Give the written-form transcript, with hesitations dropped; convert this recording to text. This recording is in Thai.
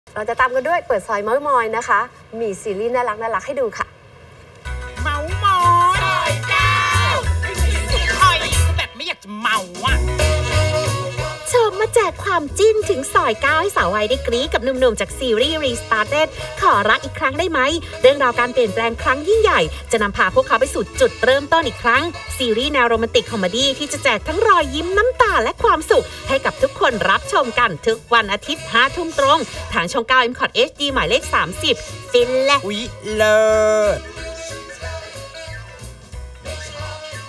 เราจะตามกันด้วยเปิดซอยเมาส์มอยนะคะมีซีรีส์น่ารักให้ดูค่ะเมาส์มอยซอยเก้าคอยคือแบบไม่อยากจะเมาอ่ะชมมาแจกความจิ้นถึงซอย9ให้สาววัยได้กรี๊ดกับหนุ่มๆจากซีรีส์ Restarted ขอรักอีกครั้งได้ไหมเรื่องราวการเปลี่ยนแปลงครั้งยิ่งใหญ่จะนำพาพวกเขาไปสู่จุดเริ่มต้นอีกครั้งซีรีส์แนวโรแมนติกคอมเมดี้ที่จะแจกทั้งรอยยิ้มน้ำตาและความสุขให้กับทุกคนรับชมกันทุกวันอาทิตย์ 5 ทุ่มตรงทางช่อง 9 MCOT HD หมายเลข 30 ฟินและอุ๊ยเลิศ